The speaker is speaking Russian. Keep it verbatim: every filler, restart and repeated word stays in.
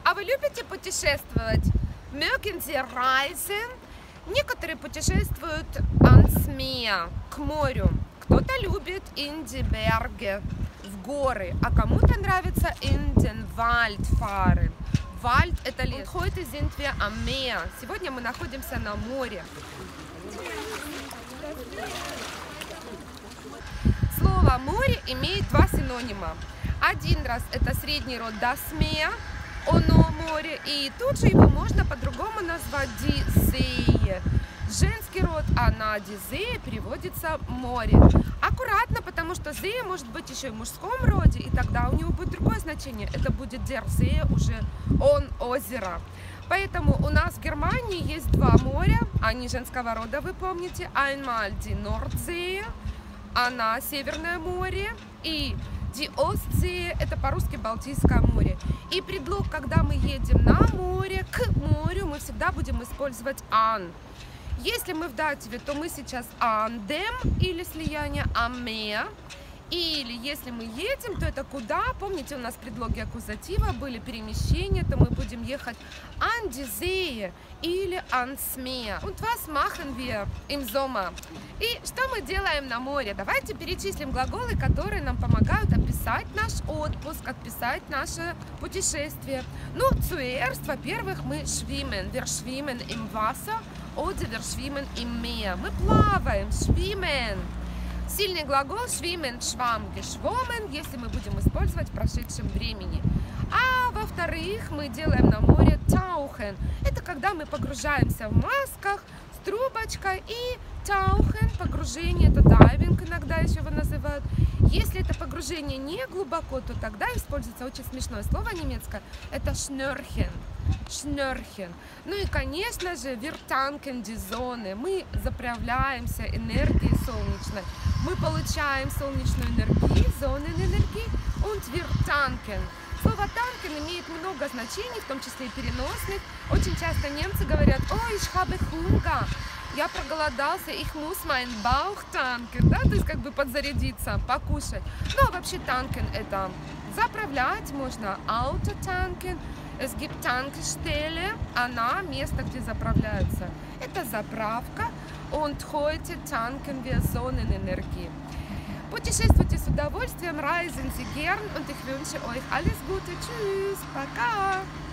А вы любите путешествовать? Mögen Sie reisen? Некоторые путешествуют ans Meer, к морю. Кто-то любит in die Berge, в горы, а кому-то нравится in den Wald fahren. Wald – это лес. Heute sind wir am Meer. Сегодня мы находимся на море. Слово «море» имеет два синонима. Один раз это средний род das Meer, оно море, и тут же его можно по-другому назвать die See. Женский род она die See переводится море. Аккуратно, потому что See может быть еще и в мужском роде, и тогда у него будет другое значение. Это будет der See, уже он озеро. Поэтому у нас в Германии есть два моря, они женского рода, вы помните. Einmal die Nordsee, она Северное море, и die Ostsee, это по-русски Балтийское море. И предлог, когда мы едем на море, к морю, мы всегда будем использовать an. Если мы в дативе, то мы сейчас an dem, или слияние am Meer. Или если мы едем, то это куда? Помните, у нас предлоги аккузатива были перемещения, то мы будем ехать an die See или ans Meer. Und was machen wir im Sommer? И что мы делаем на море? Давайте перечислим глаголы, которые нам помогают описать наш отпуск, описать наше путешествие. Ну, zuerst, во-первых, мы schwimmen. Wir schwimmen im Wasser oder wir schwimmen im Meer. Мы плаваем, schwimmen. Сильный глагол schwimmen, schwamm, geschwommen, если мы будем использовать в прошедшем времени. А во-вторых, мы делаем на море tauchen. Это когда мы погружаемся в масках с трубочкой, и tauchen, погружение, это diving иногда еще его называют. Если это погружение не глубоко, то тогда используется очень смешное слово немецкое, это schnörchen. Schnörchen. Ну и, конечно же, wir tanken die Sonne. Мы заправляемся энергией солнечной. Мы получаем солнечную энергию, Sonnenеnergie, und wir tanken. Слово tanken имеет много значений, в том числе и переносных. Очень часто немцы говорят: «Ой, ich habe Hunger». Я проголодался, ich muss meinen Bauch tanken, да, то есть как бы подзарядиться, покушать. Ну, а вообще танкен это заправлять, можно auto tanken. Es gibt Tankstelle, она место, где заправляются. Это заправка. Und heute tanken wir Sonnenenergie. Путешествуйте с удовольствием, reisen Sie gern, und ich wünsche euch alles Gute. Tschüss, пока!